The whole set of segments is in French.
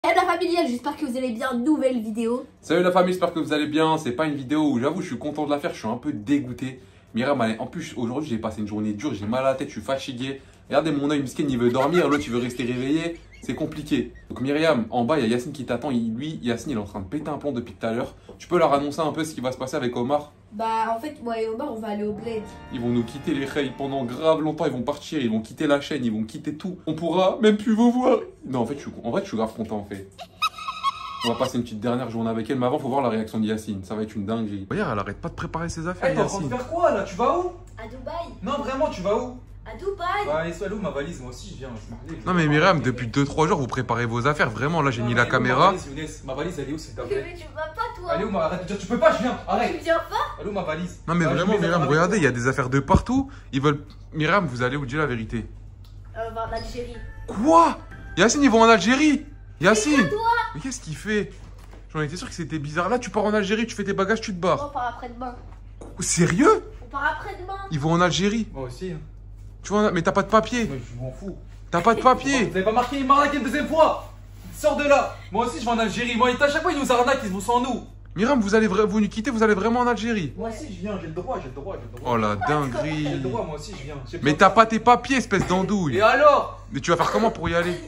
Salut la famille, j'espère que vous allez bien, nouvelle vidéo. Salut la famille, j'espère que vous allez bien. C'est pas une vidéo où j'avoue je suis content de la faire, je suis un peu dégoûté. Myriam, en plus aujourd'hui j'ai passé une journée dure, j'ai mal à la tête, je suis fatigué. Regardez mon œil, Miskin il veut dormir, l'autre il veut rester réveillé, c'est compliqué. Donc Myriam, en bas il y a Yacine qui t'attend, Yacine il est en train de péter un plomb depuis tout à l'heure. Tu peux leur annoncer un peu ce qui va se passer avec Omar? Bah en fait moi et Omar on va aller au bled. Ils vont nous quitter les reils pendant grave longtemps, ils vont partir, ils vont quitter la chaîne, ils vont quitter tout. On pourra même plus vous voir. Non en fait je suis grave content en fait. On va passer une petite dernière journée avec elle, mais avant, faut voir la réaction de Yacine. Ça va être une dinguerie. Regarde, elle arrête pas de préparer ses affaires. Hey, t'es en train de faire quoi là? Tu vas où? À Dubaï. Non, vraiment, tu vas où? À Dubaï. Bah, et soit où ma valise? Moi aussi, je viens. Non, mais Myriam, depuis 2-3 jours, vous préparez vos affaires. Vraiment, là, j'ai mis la caméra. Ma valise, elle est où, s'il te plaît? Mais tu vas pas toi. Elle est où arrête de dire, tu peux pas, je viens. Arrête. Tu viens pas. Elle est où ma valise? Non, mais vraiment, Myriam, regardez, il y a des affaires de partout. Ils veulent. Myriam, vous allez où? Dis la vérité. On va en Algérie. Quoi? Yacine, ils vont en Algérie. Yacine. Toi. Mais qu'est-ce qu'il fait? J'en étais sûr que c'était bizarre. Là, tu pars en Algérie, tu fais tes bagages, tu te barres. On part après-demain. Sérieux? On part après-demain. Ils vont en Algérie. Moi aussi. Tu vois, mais t'as pas de papier. Moi, je m'en fous. T'as pas de papier. Vous avez pas marqué, il m'arnaque une deuxième fois. Sors de là. Moi aussi, je vais en Algérie. Moi, à chaque fois, ils nous arnaquent, ils vont sans nous. Myriam, vous nous quittez, vous allez vraiment en Algérie. Moi aussi, je viens, j'ai le droit. Oh la J'ai dinguerie. le droit, moi aussi, je viens. Mais t'as pas tes papiers, espèce d'andouille. Et alors? Mais tu vas faire comment pour y aller?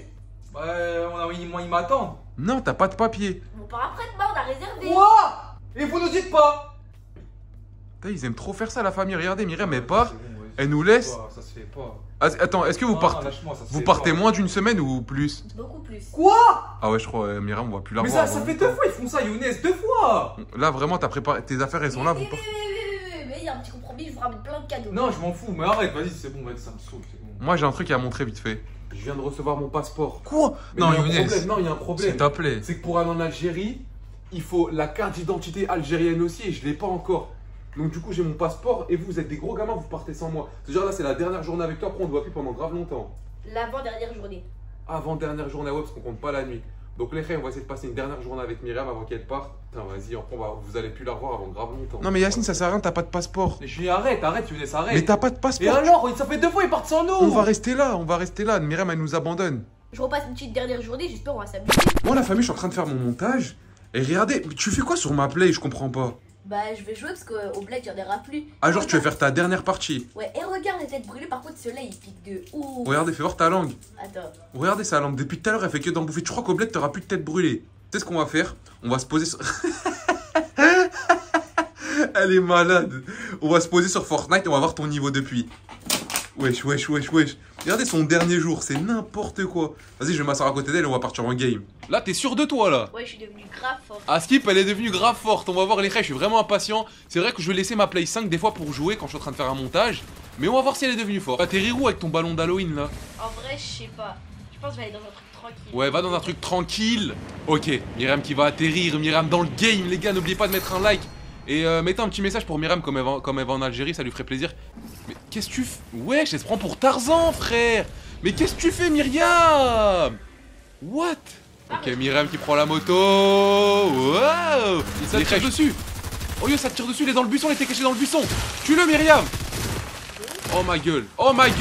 Moi, ils m'attendent. Non, t'as pas de papier. On part après-demain, on a réservé. Quoi? Et vous nous dites pas? Putain, ils aiment trop faire ça, la famille. Regardez, Myriam, elle part, elle nous laisse. Ça se fait pas. Ah, attends, est-ce que vous partez, moins d'une semaine ou plus? Beaucoup plus. Quoi? Ah ouais, je crois, Myriam, on va plus la Mais revoir. ça fait 2 fois, ils font ça, Younes, 2 fois. Là, vraiment, t'as préparé tes affaires, elles sont là. Vous partez. Mais il y a un petit compromis, je vous ramène plein de cadeaux. Non, je m'en fous, mais arrête, vas-y, c'est bon, vas-y, ça me saoule, c'est bon. Moi, j'ai un truc à montrer vite fait. Je viens de recevoir mon passeport. Quoi? Non, Non, Younes. non, il y a un problème. S'il te plaît. C'est que pour aller en Algérie, il faut la carte d'identité algérienne aussi, et je l'ai pas encore. Donc du coup, j'ai mon passeport, et vous êtes des gros gamins, vous partez sans moi. C'est-à-dire là, c'est la dernière journée avec toi, après on ne voit plus pendant grave longtemps. L'avant-dernière journée. Avant-dernière journée, ouais, parce qu'on compte pas la nuit. Donc les frères, on va essayer de passer une dernière journée avec Myriam avant qu'elle parte. Putain, vas-y, vous allez plus la revoir avant grave longtemps. Non, mais Yacine, ça sert à rien, t'as pas de passeport. Arrête, Younes, arrête. Mais t'as pas de Et passeport. alors, ça fait 2 fois, ils partent sans nous. On va rester là. Myriam, elle nous abandonne. Je repasse une petite dernière journée, j'espère on va s'amuser. Moi, la famille, je suis en train de faire mon montage. Et regardez, mais tu fais quoi sur ma play? Je comprends pas. Bah je vais jouer parce qu'au bled il y en aura plus. Ah, genre, tu veux faire ta dernière partie? Ouais, et regarde les têtes brûlées, par contre ceux-là ils piquent de ouf. Regardez, fais voir ta langue. Attends. Regardez sa langue. Depuis tout à l'heure, elle fait que d'en bouffer. Tu crois qu'au bled, t'auras plus de tête brûlée? Tu sais ce qu'on va faire? On va se poser sur. Elle est malade. On va se poser sur Fortnite et on va voir ton niveau depuis. Wesh. Regardez son dernier jour, c'est n'importe quoi. Vas-y, je vais m'asseoir à côté d'elle et on va partir en game. Là, t'es sûr de toi, là? Ouais, je suis devenue grave forte. Ah, Skip, elle est devenue grave forte. On va voir les frères, je suis vraiment impatient. C'est vrai que je vais laisser ma Play 5 des fois pour jouer quand je suis en train de faire un montage. Mais on va voir si elle est devenue forte. T'es rirou avec ton ballon d'Halloween, là? En vrai, je sais pas. Je pense que je vais aller dans un truc tranquille. Ouais, va dans un truc tranquille. Ok, Myriam qui va atterrir. Myriam dans le game, les gars. N'oubliez pas de mettre un like. Et mettez un petit message pour Myriam comme elle va en Algérie, ça lui ferait plaisir. Mais qu'est-ce que tu fais? Wesh, elle se prend pour Tarzan, frère. Mais qu'est-ce que tu fais, Myriam? What? Ok, Myriam qui prend la moto. Wow. Ça tire dessus. Oh yo, ça tire dessus, il est dans le buisson, il était caché dans le buisson. Tue-le, Myriam. Oh ma gueule. Oh my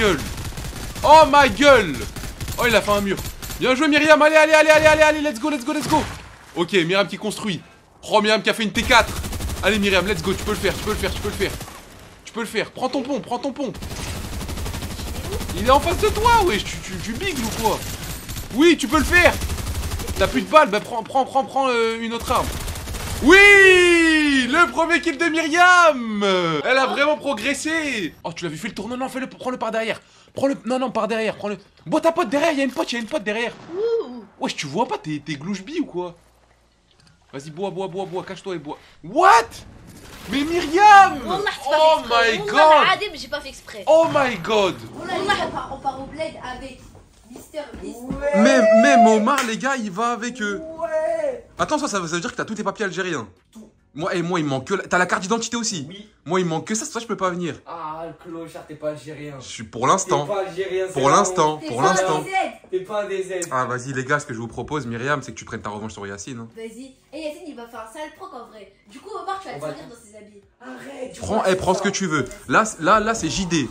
gueule. Oh, il a fait un mur. Bien joué, Myriam. Allez, let's go. Ok, Myriam qui construit. Oh, Myriam qui a fait une T4. Allez Myriam, let's go, tu peux le faire. Prends ton pont. Il est en face de toi, wesh, tu bigles ou quoi? Oui, tu peux le faire. T'as plus de balles, bah prends une autre arme. Oui, le premier kill de Myriam. Elle a vraiment progressé. Oh, tu l'as vu, fais le tour, non, prends-le par derrière. Non, par derrière, prends-le. Bon, ta pote derrière, il y a une pote derrière. Wesh, tu vois pas, t'es glouche-bi ou quoi? Vas-y, bois, cache-toi et bois. What? Mais Myriam! Oh my god! Mais j'ai pas fait exprès. Oh my god! On part au bled avec Mister Beast. Même Omar, les gars, il va avec eux. Ouais! Attends, ça veut dire que t'as tous tes papiers algériens. Tout. Moi, il manque que. T'as la carte d'identité aussi? Oui. Moi, il manque que ça, c'est pour ça que je peux pas venir. Ah, le clochard, t'es pas algérien. Je suis pour l'instant. T'es pas algérien, Pour l'instant. T'es pas un DZ. Ah, vas-y, les gars, ce que je vous propose, Myriam, c'est que tu prennes ta revanche sur Yacine. Hein. Vas-y. Et Yacine, il va faire un sale proc en vrai. Du coup, Omar, tu vas te servir dans ses habits. Arrête. Prends ce que tu veux. Là, c'est JD.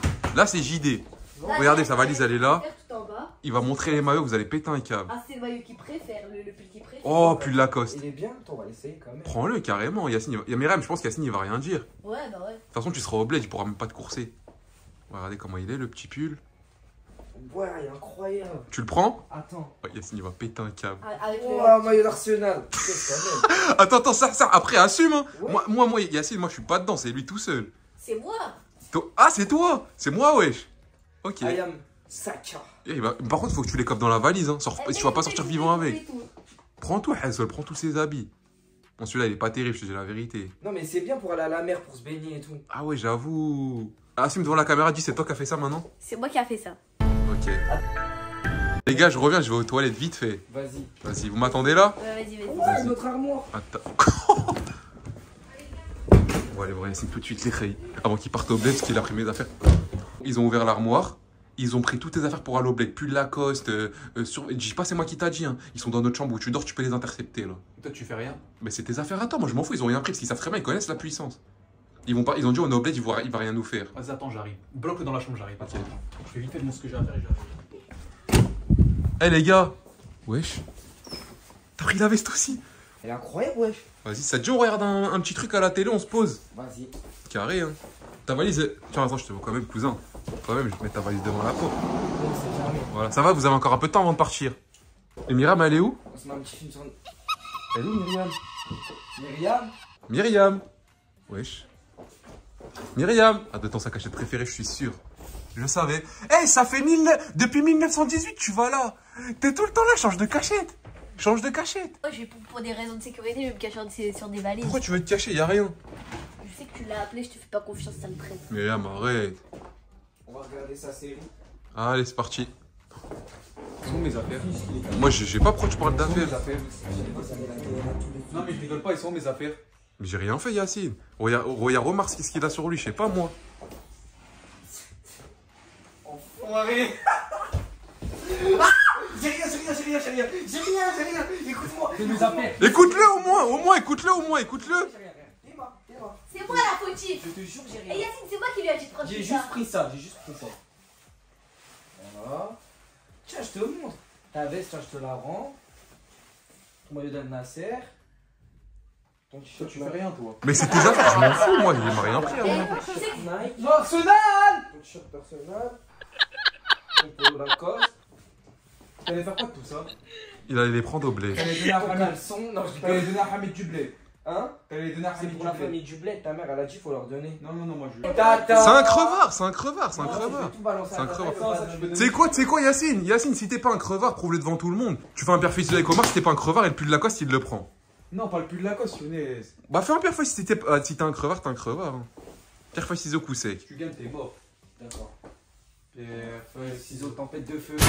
Regardez, sa valise, elle est là. Il va montrer les maillots, vous allez péter un câble. Ah, c'est le maillot qu'il préfère, le pull qu'il préfère. Oh, pull Lacoste. Il est bien, attends, on va l'essayer quand même. Prends-le carrément, Yacine. Il y a Myriam, je pense qu'Yacine il va rien dire. De Ouais, bah ouais. toute façon, tu seras au bled, il pourra même pas te courser. Regardez comment il est, le petit pull. Ouais, il est incroyable. Tu le prends? Attends. Ouais, Yacine, il va péter un câble. Avec Oh, maillot d'Arsenal. Qu'est-ce quand même. Attends, ça, après, assume, hein. Ouais. Moi, Yacine, moi, je suis pas dedans, c'est lui tout seul. C'est moi. Ah, c'est toi? C'est moi, wesh. Ok. I am Saka. Par contre, faut que tu les coffres dans la valise, hein. Eh, Tu vas pas sortir vivant avec. et tout. Prends tout, Hazel, prends tous ses habits. Bon, celui-là, il est pas terrible, je te dis la vérité. Non, mais c'est bien pour aller à la mer, pour se baigner et tout. Ah ouais, j'avoue. Assume devant la caméra, dis, c'est toi qui as fait ça maintenant? C'est moi qui a fait ça. Ok. Les gars, je reviens, je vais aux toilettes vite fait. Vas-y. Vas-y, vous m'attendez là? Ouais, vas-y, vas-y. Ouais, notre armoire. Attends. On va aller voir Yacine tout de suite, les khayes. Avant qu'il parte au bled, parce qu'il a pris mes affaires. Ils ont ouvert l'armoire. Ils ont pris toutes tes affaires pour aller au bled. Pull Lacoste. Je dis pas, c'est moi qui t'a dit. Hein. Ils sont dans notre chambre où tu dors, tu peux les intercepter là. Toi, tu fais rien. Mais c'est tes affaires à toi, moi je m'en fous. Ils ont rien pris parce qu'ils savent très bien, ils connaissent la puissance. Ils ont dit, on est au bled, il va rien nous faire. Vas-y, attends, j'arrive. Bloque-le dans la chambre, j'arrive. Attends, Ok. attends. Je fais vite fait ce que j'ai à faire et j'arrive. Eh les gars. Wesh. T'as pris la veste aussi? Elle est incroyable, wesh. Vas-y, ça te dit, on regarde un petit truc à la télé, on se pose. Vas-y. Carré, hein. Ta valise. Tiens, attends, je te vois quand même, cousin. Quand même, je vais te mettre ta valise devant la porte. On sait jamais. Voilà, ça va, vous avez encore un peu de temps avant de partir. Et Myriam, elle est où? On se met un petit film sur. Elle est où, Myriam? Myriam. Myriam. Wesh. Myriam. Ah, de ton sac à cachette préféré, je suis sûr. Je savais. Eh, ça fait depuis 1918, tu vas là. T'es tout le temps là, change de cachette. Change de cachette. Moi, pour des raisons de sécurité, je vais me cacher sur des valises. Pourquoi tu veux te cacher? Y'a rien. Je sais que tu l'as appelé, je te fais pas confiance, ça me traite. Myriam, arrête. On va regarder sa série. Allez, c'est parti. Où mes affaires? Moi, j'ai pas pourquoi tu parles Mes d'affaires. affaires. Non, mais je rigole pas, ils sont où mes affaires? Mais j'ai rien fait, Yacine. Regarde, remarque ce qu'il a sur lui, je sais pas moi. Enfoiré. J'ai rien. Écoute-moi. C'est mes affaires. Écoute-le au moins, écoute-le. Dis-moi. C'est moi la fautive. Je te jure, j'ai Et rien. Yacine, c'est moi qui lui a dit de prendre J'ai tout juste ça. pris ça. Voilà. Tiens, je te montre. Ta veste, tiens, je te la rends. Ton maillot d'Al Nasser. Ton Toi, t-shirt tu fais rien, toi. Mais c'est tes affaires, je m'en fous, moi, il m'a rien pris à Et moi. tu sais que Nike. Non, Arsenal! Ton t-shirt personnel. Ton polo Lacoste. T'allais faire quoi de tout ça? Il allait les prendre au blé. T'allais donner à Ton Hamid. caleçon. Non, je T'allais rigole. donner à Hamid du blé. Hein? T'allais donner à C'est Hamid pour du la blé. famille du bled. Ta mère, elle a dit, faut leur donner. Non, moi je. C'est un crevard, c'est un crevard. Non, tu veux tout balancer C'est un à ta crevard. mère, Ça, tu veux Tu sais quoi, Yacine, si t'es pas un crevard, prouve-le devant tout le monde. Tu fais un père fils avec Omar, si t'es pas un crevard, et le pull de Lacoste, il le prend. Non, pas le pull de Lacoste, Younes. Bah fais un père fils si t'es un crevard, t'es un crevard. Hein. Père fils ciseaux coup sec. Tu gagnes, t'es mort. D'accord. Pierre, Ciseaux, tempête de feu.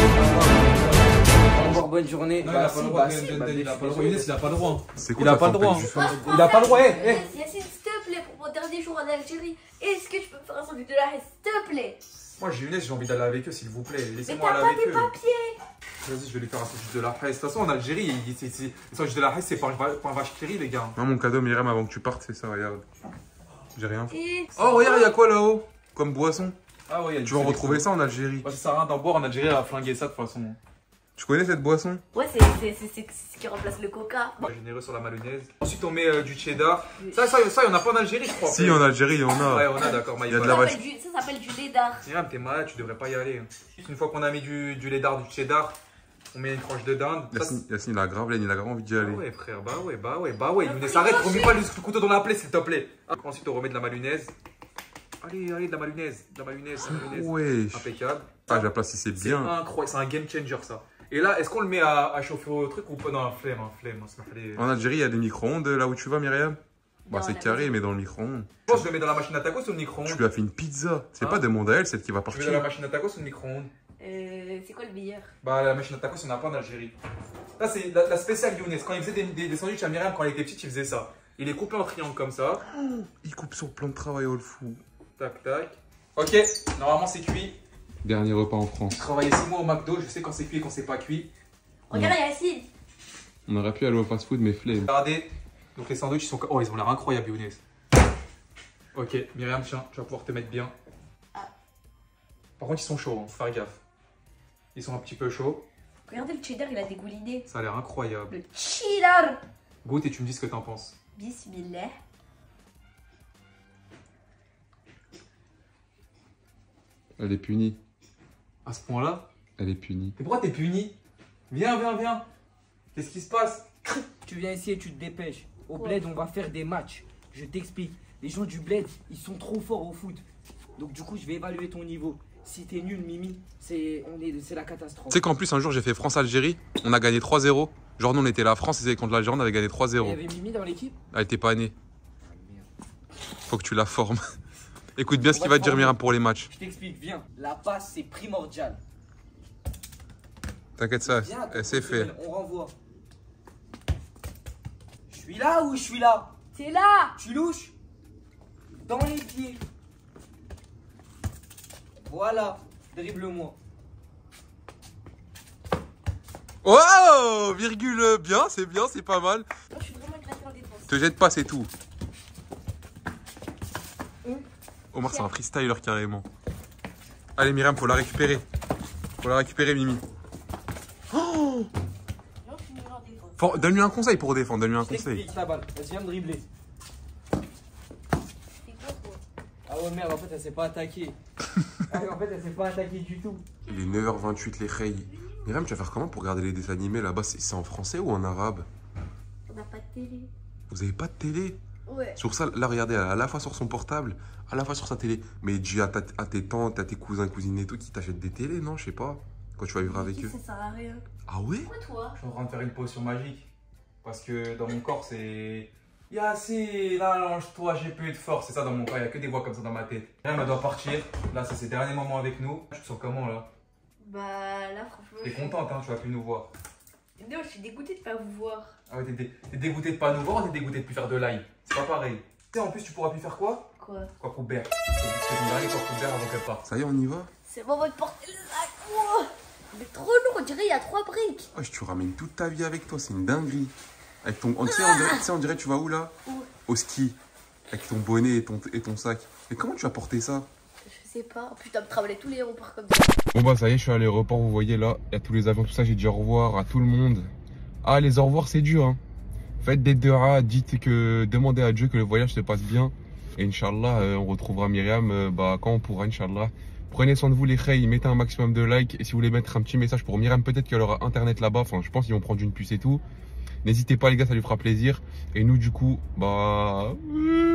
Au revoir, bonne journée. Non, il a pas le droit, si, il bah, a pas le droit. Younes, il a pas le droit. C'est Il a ta pas le droit. tempête du feu? Il a pas le droit, Yacine, s'il te plaît, pour mon dernier jour en Algérie, est-ce que je peux me faire un sandwich de la haie, s'il te plaît? Moi, j'ai Younes, j'ai envie d'aller avec eux, s'il vous plaît. Mais Laissez-moi t'as aller pas avec tes eux. papiers. Vas-y, je vais lui faire un sandwich de la haie. De toute façon, en Algérie, les sandwichs de la haie, c'est pas un vache qui rit, les gars. Non, mon cadeau, Myriam, avant que tu partes, c'est ça, regarde. J'ai rien fait. Et... Oh, regarde, y'a quoi là-haut? Comme boisson. Ah ouais, Tu vas en retrouver ça en Algérie. Bah, ça sert à rien d'en boire en Algérie, elle a flingué ça de toute façon. Tu connais cette boisson? Ouais, c'est ce qui remplace le coca. Bah, généreux sur la mayonnaise. Ensuite, on met du cheddar. Ça, y en a pas en Algérie, je crois. Si, en Algérie, il y en Ouais, a. on a, d'accord, Il y a de Ça la vache. s'appelle du lait d'art. Myriam, t'es malade, tu devrais pas y aller. Une fois qu'on a mis du lait d'art, du cheddar, on met une tranche de dinde. Ça, Yacine, il a grave laine, il a grave envie d'y aller. bah ouais, frère, bah ouais. Younes, arrête, remets pas le couteau dans la plaie, s'il te plaît. Ensuite, on remet de la mayonnaise. Allez, de la mayonnaise. Wesh. Impeccable. Ah, je la place ici, c'est C'est bien. incroyable, c'est un game changer ça. Et là, est-ce qu'on le met à chauffer au truc ou pas? Non, flemme. En Algérie, il y a des micro-ondes là où tu vas, Myriam? Bah, Non, c'est on a carré, pas. mais dans le micro-ondes. Je pense que je le mets dans la machine à tacos ou le micro-ondes? Tu lui as fait une pizza. C'est Hein? pas demande à elle, celle qui va Tu mets partir. dans la machine à tacos ou le micro-ondes? C'est quoi le meilleur? Bah, la machine à tacos, il n'y en a pas en Algérie. Là, c'est la spéciale Younes. Quand il faisait des sandwichs à Myriam, quand elle était petite, il faisait ça. Il est coupé en triangle comme ça. Il coupe son plan de travail, oh le fou. Tac, tac. Ok, normalement, c'est cuit. Dernier repas en France. J'ai travaillé 6 mois au McDo, je sais quand c'est cuit et quand c'est pas cuit. Regarde Yacine. On aurait pu aller au fast-food, mais flemme. Regardez, donc les sandwichs, ils ont l'air incroyables, Younes. Ok, Myriam, tiens, tu vas pouvoir te mettre bien. Par contre, ils sont chauds, hein, faut faire gaffe. Ils sont un petit peu chauds. Regardez le cheddar, il a dégouliné. Ça a l'air incroyable. Le cheddar. Goûte et tu me dis ce que t'en penses. Bismillah. Elle est punie. À ce point-là? Elle est punie. Et pourquoi t'es puni? Viens, viens, viens. Qu'est-ce qui se passe? Tu viens ici et tu te dépêches. Au Quoi? bled, on va faire des matchs. Je t'explique. Les gens du bled, ils sont trop forts au foot. Donc du coup, je vais évaluer ton niveau. Si t'es nul, Mimi, c'est la catastrophe. Tu sais qu'en plus, un jour, j'ai fait France-Algérie. On a gagné 3-0. Genre, nous, on était la France, ils étaient contre l'Algérie, on avait gagné Il y 3-0. avait Mimi dans l'équipe? Elle était pas née. Ah, merde. Faut que tu la formes. Écoute bien ce qu'il va te dire, Myriam, pour les matchs. Je t'explique, viens. La passe, c'est primordial. T'inquiète, ça, Viens, c'est fait. On renvoie. Je suis là ou je suis là? T'es là. Tu louches? Dans les pieds. Voilà. Dribble-moi. Oh, virgule, bien, c'est pas mal. Moi, je suis vraiment éclaté en défense. Te jette pas, c'est tout. Omar, c'est un freestyler carrément. Allez, Myriam, faut la récupérer. Faut la récupérer, Mimi. Oh, Non, je suis nul en défense. donne-lui un conseil pour défendre, donne-lui un Je conseil. t'explique ta balle. Vas-y, viens me dribbler. C'est quoi, toi? Ah ouais, merde, en fait, elle s'est pas attaquée. En fait, elle s'est pas attaquée du tout. Il est 9h28, les reilles. Myriam, tu vas faire comment pour regarder les dessins animés là-bas? C'est en français ou en arabe? On n'a pas de télé. Vous avez pas de télé? Ouais. Sur ça, là, regardez, à la fois sur son portable, à la fois sur sa télé. Mais dis à tes tantes, à tes cousins, cousines et tout, qui t'achètent des télés, non? Je sais pas. Quand tu vas vivre avec eux. Ça sert à rien. Ah ouais? Pourquoi toi? Je suis en train de faire une potion magique. Parce que dans mon corps, c'est. Yassine, allonge-toi, j'ai plus de force. C'est ça dans mon corps, il n'y a que des voix comme ça dans ma tête. Myriam, elle doit partir. Là, c'est ses derniers moments avec nous. Tu te sens comment là? Bah là, franchement. T'es contente, hein, tu vas plus nous voir. Non, je suis dégoûtée de pas vous voir. Ah ouais, t'es dégoûté de pas nous voir ou t'es dégoûté de plus faire de live? C'est pas pareil. Tu sais, en plus, tu pourras plus faire quoi? Quoi? Quoi Coubert. C'est ton dernier quoi Coubert avant qu'elle parte. Ça y est, on y va? C'est bon, votre porter le sac. Oh, mais trop lourd, on dirait il y a 3 briques. Wesh, tu ramènes toute ta vie avec toi, c'est une dinguerie. Avec ton. Tu sais, on dirait, tu vas où là? Où? Au ski. Avec ton bonnet et ton sac. Mais comment tu as porté ça? Je sais pas. Putain, me travailler tous les aéroports comme ça. Bon bah ça y est, je suis à l'aéroport, vous voyez là, il y a tous les avions, tout ça, j'ai dit au revoir à tout le monde. Ah, les au revoir c'est dur, hein. Faites des dua, demandez à Dieu que le voyage se passe bien. Et Inch'Allah, on retrouvera Myriam quand on pourra, Inch'Allah. Prenez soin de vous les reilles, mettez un maximum de likes. Et si vous voulez mettre un petit message pour Myriam, peut-être qu'elle aura internet là-bas, enfin je pense qu'ils vont prendre une puce et tout. N'hésitez pas les gars, ça lui fera plaisir. Et nous du coup, bah...